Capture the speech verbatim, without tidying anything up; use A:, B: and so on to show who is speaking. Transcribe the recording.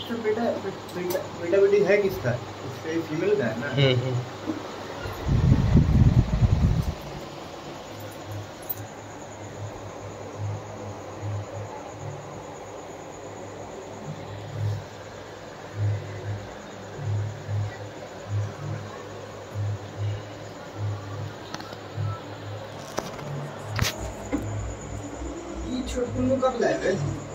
A: तो बेटा बेटा बेटा बेटी है किसका? इसका फीमेल का है ना।
B: हम्म हम्म।
A: ये छोटू कब लाए?